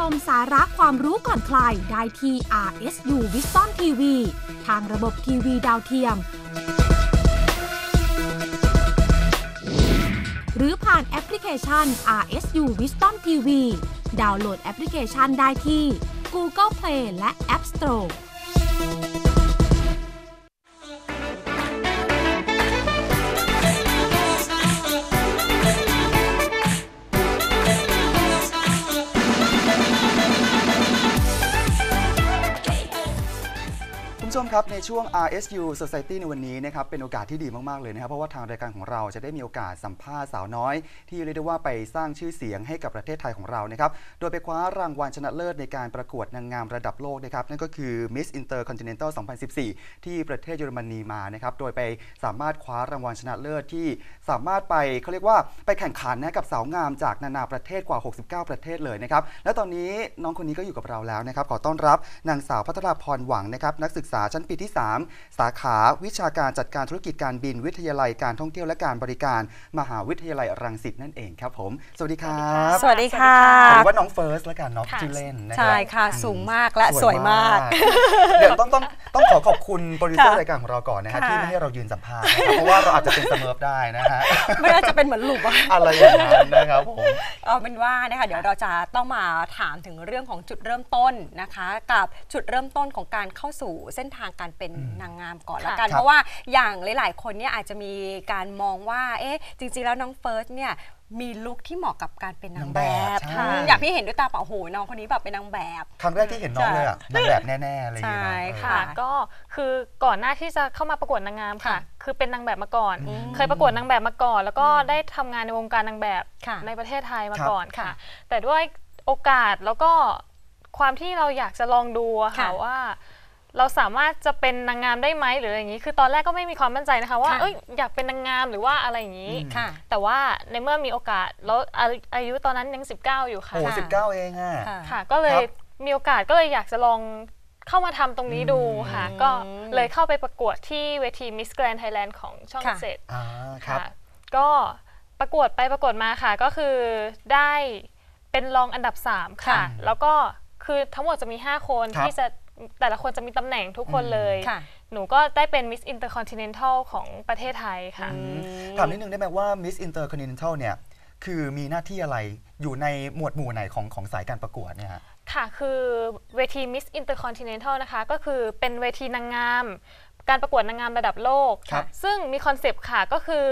มสาระความรู้ก่อนใครได้ที่ RSU Wisdom TV ทางระบบทีวีดาวเทียมหรือผ่านแอปพลิเคชัน RSU Wisdom TV ดาวน์โหลดแอปพลิเคชันได้ที่ Google Play และ App Store คุณผู้ชมครับในช่วง RSU Society ในวันนี้นะครับเป็นโอกาสที่ดีมากๆเลยนะครับเพราะว่าทางรายการของเราจะได้มีโอกาสสัมภาษณ์สาวน้อยที่เรียกได้ว่าไปสร้างชื่อเสียงให้กับประเทศไทยของเรานะครับโดยไปคว้ารางวัลชนะเลิศในการประกวดนางงามระดับโลกนะครับนั่นก็คือ Miss Intercontinental 2014 ที่ประเทศเยอรมนีมานะครับโดยไปสามารถคว้ารางวัลชนะเลิศที่สามารถไปเขาเรียกว่าไปแข่งขันนะกับสาวงามจากนานาประเทศกว่า69ประเทศเลยนะครับและตอนนี้น้องคนนี้ก็อยู่กับเราแล้วนะครับขอต้อนรับนางสาวภัทราพรหวังนะครับนักศึกษาชั้นปีที่3สาขาวิชาการจัดการธุรกิจการบินวิทยาลัยการท่องเที่ยวและการบริการมหาวิทยาลัยรังสิตนั่นเองครับผมสวัสดีครับสวัสดีค่ะหรือว่าน้องเฟิร์สแล้วกันน้องชื่อเล่นนะครับใช่ค่ะสูงมากและสวยมากเดี๋ยวต้องขอบคุณโปรดิวเซอร์รายการของเราก่อนนะฮะที่ไม่ให้เรายืนสัมภาษณ์นะครับเพราะว่าเราอาจจะเป็นเสมอได้นะฮะไม่น่าจะเป็นเหมือนหลุมอะไรอย่างนั้นนะครับผมเอาเป็นว่านะคะเดี๋ยวเราจะต้องมาถามถึงเรื่องของจุดเริ่มต้นนะคะกับจุดเริ่มต้นของการเข้าสู่เส้นทางการเป็นนางงามก่อนละกันเพราะว่าอย่างหลายๆคนเนี่ยอาจจะมีการมองว่าเอ๊ะจริงๆแล้วน้องเฟิร์สเนี่ยมีลุคที่เหมาะกับการเป็นนางแบบอยากพี่เห็นด้วยตาเปล่าโอ้โหน้องคนนี้แบบเป็นนางแบบครั้งแรกที่เห็นน้องเลยอ่ะนางแบบแน่ๆอะไรอย่างเงี้ยใช่ค่ะก็คือก่อนหน้าที่จะเข้ามาประกวดนางงามค่ะคือเป็นนางแบบมาก่อนเคยประกวดนางแบบมาก่อนแล้วก็ได้ทำงานในวงการนางแบบในประเทศไทยมาก่อนค่ะแต่ด้วยโอกาสแล้วก็ความที่เราอยากจะลองดูค่ะว่าเราสามารถจะเป็นนางงามได้ไหมหรืออะไรอย่างนี้คือตอนแรกก็ไม่มีความมั่นใจนะคะว่าอยากเป็นนางงามหรือว่าอะไรอย่างนี้แต่ว่าในเมื่อมีโอกาสแล้วอายุตอนนั้นยัง19อยู่ค่ะโอ้19เองค่ะก็เลยมีโอกาสก็เลยอยากจะลองเข้ามาทำตรงนี้ดูค่ะก็เลยเข้าไปประกวดที่เวที Miss Grand Thailand ของช่องเจ็ดค่ะก็ประกวดไปประกวดมาค่ะก็คือได้เป็นรองอันดับ3ค่ะแล้วก็คือทั้งหมดจะมี5คนที่จะแต่ละคนจะมีตำแหน่งทุกคนเลยหนูก็ได้เป็น Miss Intercontinental ของประเทศไทยค่ะถามนิดนึงได้ไหมว่า Miss Intercontinental เนี่ยคือมีหน้าที่อะไรอยู่ในหมวดหมู่ไหนของสายการประกวดเนี่ยค่ะคือเวที Miss Intercontinental นะคะก็คือเป็นเวทีนางงามการประกวดนางงามระดับโลกซึ่งมีคอนเซปต์ค่ะก็คือ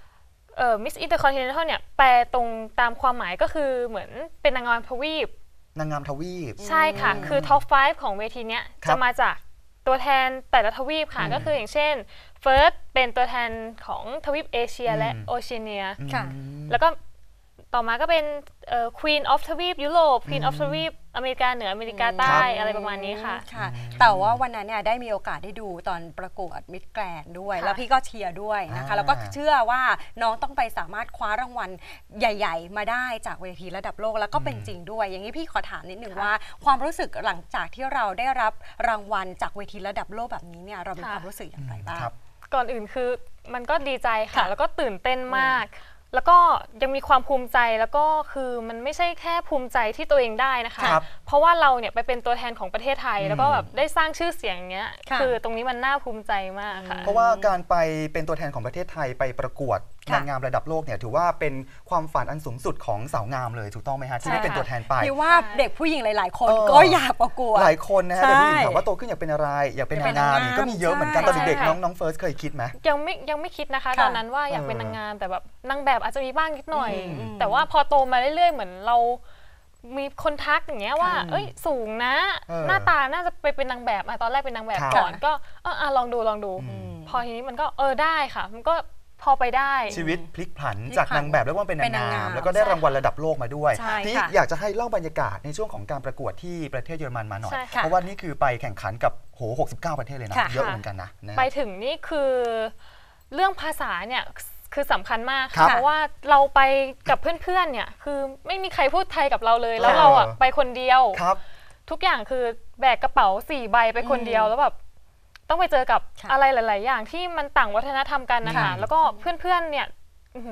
Miss Intercontinental เนี่ยแปลตรงตามความหมายก็คือเหมือนเป็นนางงามทวีปนางงามทวีปใช่ค่ะคือท็อป 5 ของเวทีเนี้ยจะมาจากตัวแทนแต่ละทวีปค่ะก็คืออย่างเช่นเฟิร์สเป็นตัวแทนของทวีปเอเชียและโอเชียเนียแล้วก็ต่อมาก็เป็น Queen of ทวีปยุโรป Queen of ทวีปอเมริกาเหนืออเมริกาใต้อะไรประมาณนี้ค่ะแต่ว่าวันนั้นเนี่ยได้มีโอกาสได้ดูตอนประกวดมิสแกรนด์ด้วยแล้วพี่ก็เชียร์ด้วยนะคะแล้วก็เชื่อว่าน้องต้องไปสามารถคว้ารางวัลใหญ่ๆมาได้จากเวทีระดับโลกแล้วก็เป็นจริงด้วยอย่างนี้พี่ขอถามนิดนึงว่าความรู้สึกหลังจากที่เราได้รับรางวัลจากเวทีระดับโลกแบบนี้เนี่ยเรามีความรู้สึกอย่างไรบ้างก่อนอื่นคือมันก็ดีใจค่ะแล้วก็ตื่นเต้นมากแล้วก็ยังมีความภูมิใจแล้วก็คือมันไม่ใช่แค่ภูมิใจที่ตัวเองได้นะคะเพราะว่าเราเนี่ยไปเป็นตัวแทนของประเทศไทยแล้วก็แบบได้สร้างชื่อเสียงอย่างเงี้ยคือตรงนี้มันน่าภูมิใจมากค่ะเพราะว่าการไปเป็นตัวแทนของประเทศไทยไปประกวดนางงามระดับโลกเนี่ยถือว่าเป็นความฝันอันสูงสุดของสาวงามเลยถูกต้องไหมฮะที่ได้เป็นตัวแทนไปพี่ว่าเด็กผู้หญิงหลายๆคนก็อยากประกวดหลายคนนะฮะแต่ผู้หญิงถามว่าโตขึ้นอยากเป็นอะไรอยากเป็นนางงามก็มีเยอะเหมือนกันตอนเด็กๆน้องเฟิร์สเคยคิดไหมยังไม่คิดนะคะตอนนั้นว่าอยากเป็นนางงามแต่แบบนางแบบอาจจะมีบ้างนิดหน่อยแต่ว่าพอโตมาเรื่อยๆเหมือนเรามีคนทักอย่างเงี้ยว่าเอ้ยสูงนะหน้าตาน่าจะไปเป็นนางแบบตอนแรกเป็นนางแบบก่อนก็ลองดูพอทีนี้มันก็ได้ค่ะมันก็พอไปได้ชีวิตพลิกผันจากนางแบบแล้วว่าเป็นนางงามแล้วก็ได้รางวัลระดับโลกมาด้วยทีนี้อยากจะให้เล่าบรรยากาศในช่วงของการประกวดที่ประเทศเยอรมันมาหน่อยเพราะว่านี่คือไปแข่งขันกับ69ประเทศเลยนะเยอะเหมือนกันนะไปถึงนี่คือเรื่องภาษาเนี่ยคือสำคัญมากเพราะว่าเราไปกับเพื่อนๆเนี่ยคือไม่มีใครพูดไทยกับเราเลยแล้วเราไปคนเดียวทุกอย่างคือแบกกระเป๋า4 ใบไปคนเดียวแล้วแบบต้องไปเจอกับอะไรหลายๆอย่างที่มันต่างวัฒนธรรมกันนะคะแล้วก็เพื่อนๆเนี่ย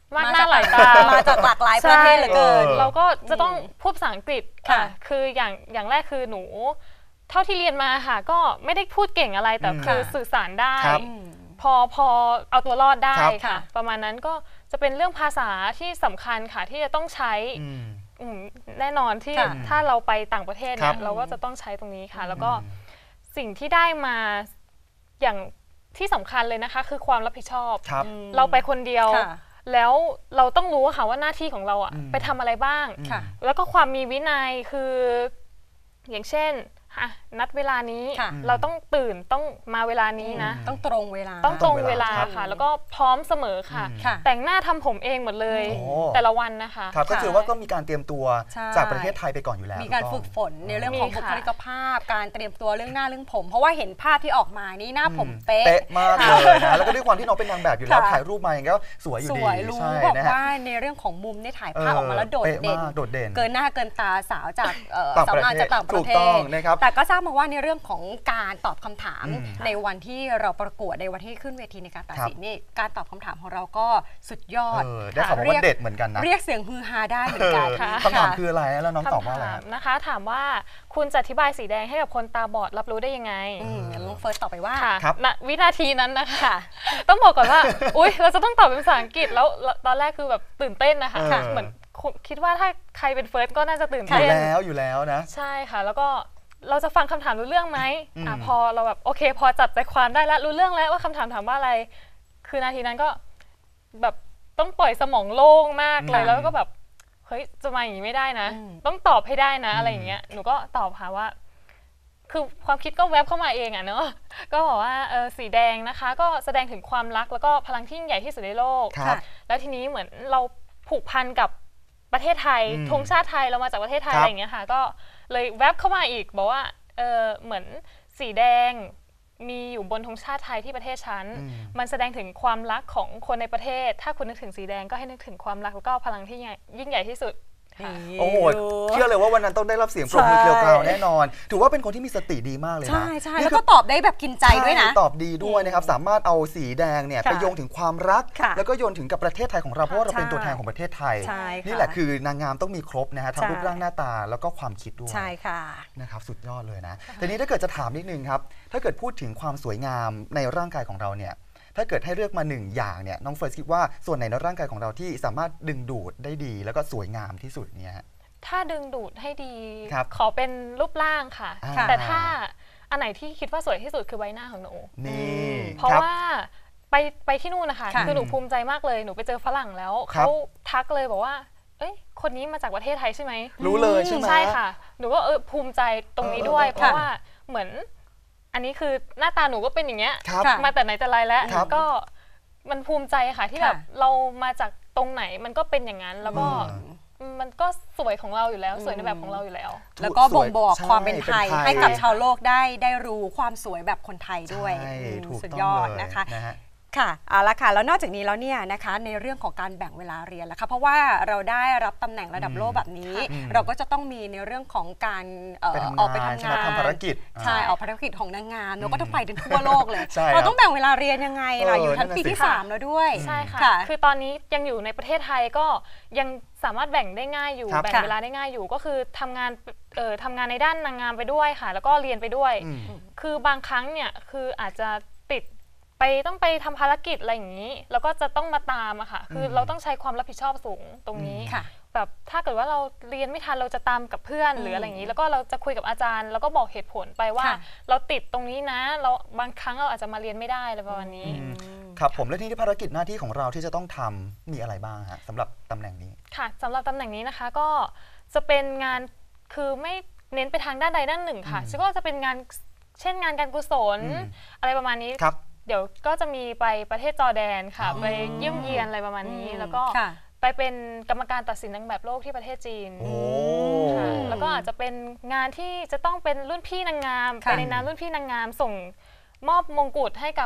มากหน้าหลายตามาจากหลากหลายประเทศเหลือเกินเราก็จะต้องพูดภาษาอังกฤษค่ะคืออย่างแรกคือหนูเท่าที่เรียนมาค่ะก็ไม่ได้พูดเก่งอะไรแต่คือสื่อสารได้พอเอาตัวรอดได้ค่ะประมาณนั้นก็จะเป็นเรื่องภาษาที่สำคัญค่ะที่จะต้องใช้แน่นอนที่ถ้าเราไปต่างประเทศเนี่ยเราก็จะต้องใช้ตรงนี้ค่ะแล้วก็สิ่งที่ได้มาอย่างที่สำคัญเลยนะคะคือความรับผิดชอบเราไปคนเดียวแล้วเราต้องรู้ค่ะว่าหน้าที่ของเราอะไปทำอะไรบ้างแล้วก็ความมีวินัยคืออย่างเช่นนัดเวลานี้เราต้องตื่นต้องมาเวลานี้นะต้องตรงเวลาต้องตรงเวลาค่ะแล้วก็พร้อมเสมอค่ะแต่งหน้าทำผมเองหมดเลยแต่ละวันนะคะครับก็ถือว่าก็มีการเตรียมตัวจากประเทศไทยไปก่อนอยู่แล้วมีการฝึกฝนในเรื่องของบุคลิกภาพการเตรียมตัวเรื่องหน้าเรื่องผมเพราะว่าเห็นภาพที่ออกมานี่หน้าผมเป๊ะมากเลยนะแล้วก็ด้วยความที่น้องเป็นนางแบบอยู่แล้วถ่ายรูปมาอย่างก็สวยอยู่ดีใช่บอกว่าในเรื่องของมุมนี่ถ่ายภาพออกมาแล้วโดดเด่นเกินหน้าเกินตาสาวจากสาวงามจากต่างประเทศแต่ก็ทราบมาว่าในเรื่องของการตอบคำถามในวันที่เราประกวดในวันที่ขึ้นเวทีในการตัดสินนี่การตอบคำถามของเราก็สุดยอดได้ข่าวว่าเด็ดเหมือนกันนะเรียกเสียงฮือฮาได้เหมือนกันคำถามคืออะไรแล้วน้องตอบว่าอะไรนะคะถามว่าคุณจะอธิบายสีแดงให้กับคนตาบอดรับรู้ได้ยังไงน้องเฟิร์สตอบไปว่าวินาทีนั้นนะคะต้องบอกก่อนว่าอุ๊ยเราจะต้องตอบเป็นภาษาอังกฤษแล้วตอนแรกคือแบบตื่นเต้นนะคะเหมือนคิดว่าถ้าใครเป็นเฟิร์สก็น่าจะตื่นเต้นอยู่แล้วนะใช่ค่ะแล้วก็เราจะฟังคำถามรู้เรื่องไหมพอเราแบบโอเคพอจับใจความได้แล้วรู้เรื่องแล้วว่าคำถามถามว่าอะไรคือนาทีนั้นก็แบบต้องปล่อยสมองโล่งมากเลยแล้วก็แบบเฮ้ยจะมาอย่างนี้ไม่ได้นะต้องตอบให้ได้นะอะไรอย่างเงี้ยหนูก็ตอบค่ะว่าคือความคิดก็แวบเข้ามาเองอ่ะเนอะก็บอกว่าสีแดงนะคะก็แสดงถึงความรักแล้วก็พลังที่ยิ่งใหญ่ที่สุดในโลกแล้วทีนี้เหมือนเราผูกพันกับประเทศไทยธงชาติไทยเรามาจากประเทศไทยอะไรอย่างเงี้ยค่ะก็เลยแวบเข้ามาอีกบอกว่าเหมือนสีแดงมีอยู่บนธงชาติไทยที่ประเทศฉันมันแสดงถึงความรักของคนในประเทศถ้าคุณนึกถึงสีแดงก็ให้นึกถึงความรักแล้วก็พลังที่ยิ่งใหญ่ที่สุดโอ้โหเชื่อเลยว่าวันนั้นต้องได้รับเสียงปรบมือเกลียวกราวแน่นอนถือว่าเป็นคนที่มีสติดีมากเลยนะใช่แล้วก็ตอบได้แบบกินใจด้วยนะตอบดีด้วยนะครับสามารถเอาสีแดงเนี่ยไปโยงถึงความรักแล้วก็โยนถึงกับประเทศไทยของเราเพราะว่าเราเป็นตัวแทนของประเทศไทยนี่แหละคือนางงามต้องมีครบนะฮะทั้งรูปร่างหน้าตาแล้วก็ความคิดด้วยใช่ค่ะนะครับสุดยอดเลยนะทีนี้ถ้าเกิดจะถามนิดนึงครับถ้าเกิดพูดถึงความสวยงามในร่างกายของเราเนี่ยถ้าเกิดให้เลือกมา1อย่างเนี่ยน้องเฟิร์สคิดว่าส่วนไหนในร่างกายของเราที่สามารถดึงดูดได้ดีแล้วก็สวยงามที่สุดเนี่ยถ้าดึงดูดให้ดีขอเป็นรูปร่างค่ะแต่ถ้าอันไหนที่คิดว่าสวยที่สุดคือใบหน้าของหนูเพราะว่าไปที่นู่นนะคะคือหนูภูมิใจมากเลยหนูไปเจอฝรั่งแล้วเขาทักเลยบอกว่าเอ้ยคนนี้มาจากประเทศไทยใช่ไหมรู้เลยใช่ไหมใช่ค่ะหนูก็ภูมิใจตรงนี้ด้วยเพราะว่าเหมือนอันนี้คือหน้าตาหนูก็เป็นอย่างเงี้ยมาแต่ไหนแต่ไรแล้วก็มันภูมิใจค่ะที่แบบเรามาจากตรงไหนมันก็เป็นอย่างนั้นแล้วก็มันก็สวยของเราอยู่แล้วสวยในแบบของเราอยู่แล้วแล้วก็บ่งบอกความเป็นไทยให้กับชาวโลกได้รู้ความสวยแบบคนไทยด้วยสุดยอดนะคะค่ะเอาละค่ะแล้วนอกจากนี้แล้วเนี่ยนะคะในเรื่องของการแบ่งเวลาเรียนแล้วค่ะเพราะว่าเราได้รับตำแหน่งระดับโลกแบบนี้เราก็จะต้องมีในเรื่องของการออกไปทำงานทำภารกิจใช่ออกภารกิจของนางงามเราก็ต้องไปถึงทั่วโลกเลยเราต้องแบ่งเวลาเรียนยังไงล่ะอยู่ชั้นปีที่3แล้วด้วยใช่ค่ะคือตอนนี้ยังอยู่ในประเทศไทยก็ยังสามารถแบ่งได้ง่ายอยู่แบ่งเวลาได้ง่ายอยู่ก็คือทำงานในด้านนางงามไปด้วยค่ะแล้วก็เรียนไปด้วยคือบางครั้งเนี่ยคืออาจจะติดต้องไปทำภารกิจอะไรอย่างนี้แล้วก็จะต้องมาตามอะค่ะคือเราต้องใช้ความรับผิดชอบสูงตรงนี้แบบถ้าเกิดว่าเราเรียนไม่ทันเราจะตามกับเพื่อนหรืออะไรอย่างนี้แล้วก็เราจะคุยกับอาจารย์แล้วก็บอกเหตุผลไปว่าเราติดตรงนี้นะเราบางครั้งเราอาจจะมาเรียนไม่ได้อะไรประมาณนี้ครับผมและที่ภารกิจหน้าที่ของเราที่จะต้องทำมีอะไรบ้างฮะสำหรับตำแหน่งนี้ค่ะสำหรับตำแหน่งนี้นะคะก็จะเป็นงานคือไม่เน้นไปทางด้านใดด้านหนึ่งค่ะซึ่งก็จะเป็นงานเช่นงานการกุศลอะไรประมาณนี้เดี๋ยวก็จะมีไปประเทศจอร์แดนค่ะไปเยี่ยมเยียนอะไรประมาณนี้แล้วก็ไปเป็นกรรมการตัดสินนางแบบโลกที่ประเทศจีนแล้วก็อาจจะเป็นงานที่จะต้องเป็นรุ่นพี่นางงามไปในนามรุ่นพี่นางงามส่งมอบมงกุฎให้กับ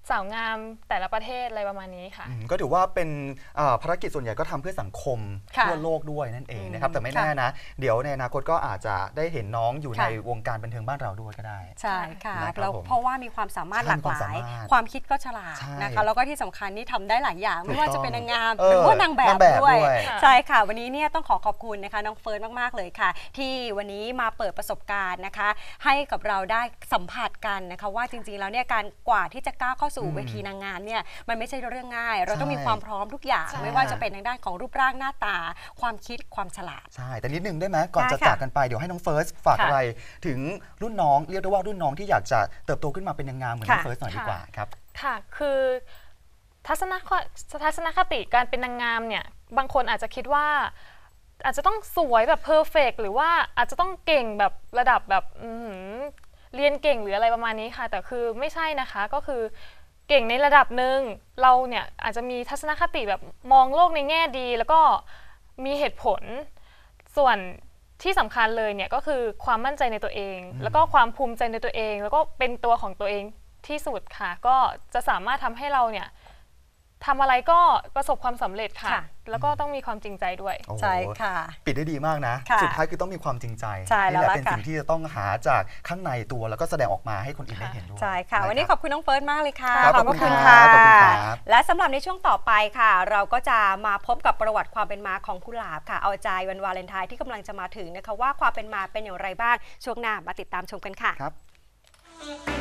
สาวงามแต่ละประเทศอะไรประมาณนี้ค่ะก็ถือว่าเป็นภารกิจส่วนใหญ่ก็ทำเพื่อสังคมทั่วโลกด้วยนั่นเองนะครับแต่ไม่แน่นะเดี๋ยวในอนาคตก็อาจจะได้เห็นน้องอยู่ในวงการบันเทิงบ้านเราด้วยก็ได้ใช่ค่ะแล้วเพราะว่ามีความสามารถหลากหลายความคิดก็ฉลาดนะคะแล้วก็ที่สำคัญนี่ทำได้หลายอย่างไม่ว่าจะเป็นนางงามหรือว่านางแบบด้วยใช่ค่ะวันนี้เนี่ยต้องขอบคุณนะคะน้องเฟิร์นมากๆเลยค่ะที่วันนี้มาเปิดประสบการณ์นะคะให้กับเราได้สัมผัสกันนะคะว่าจริงๆแล้วเนี่ยการกว่าที่จะก้าวเข้าสู่เวทีนางงามเนี่ยมันไม่ใช่เรื่องง่ายเราต้องมีความพร้อมทุกอย่างไม่ว่าจะเป็นทางด้านของรูปร่างหน้าตาความคิดความฉลาดใช่แต่นิดนึงได้ไหมก่อนจะจากกันไปเดี๋ยวให้น้องเฟิร์สฝากอะไรถึงรุ่นน้องเรียกได้ว่ารุ่นน้องที่อยากจะเติบโตขึ้นมาเป็นนางงามเหมือนน้องเฟิร์สหน่อยดีกว่าครับค่ะคือทัศนคติการเป็นนางงามเนี่ยบางคนอาจจะคิดว่าอาจจะต้องสวยแบบเพอร์เฟกต์หรือว่าอาจจะต้องเก่งแบบระดับแบบเรียนเก่งหรืออะไรประมาณนี้ค่ะแต่คือไม่ใช่นะคะก็คือเก่งในระดับหนึ่งเราเนี่ยอาจจะมีทัศนคติแบบมองโลกในแง่ดีแล้วก็มีเหตุผลส่วนที่สำคัญเลยเนี่ยก็คือความมั่นใจในตัวเองแล้วก็ความภูมิใจในตัวเองแล้วก็เป็นตัวของตัวเองที่สุดค่ะก็จะสามารถทำให้เราเนี่ยทำอะไรก็ประสบความสำเร็จค่ะแล้วก็ต้องมีความจริงใจด้วยใช่ค่ะปิดได้ดีมากนะสุดท้ายคือต้องมีความจริงใจนี่แหละเป็นสิ่งที่จะต้องหาจากข้างในตัวแล้วก็แสดงออกมาให้คนอื่นได้เห็นด้วยใช่ค่ะวันนี้ขอบคุณน้องเฟิร์สมากเลยค่ะขอบคุณค่ะและสำหรับในช่วงต่อไปค่ะเราก็จะมาพบกับประวัติความเป็นมาของกุหลาบค่ะเอาใจวันวาเลนไทน์ที่กำลังจะมาถึงนะคะว่าความเป็นมาเป็นอย่างไรบ้างช่วงหน้ามาติดตามชมกันค่ะครับ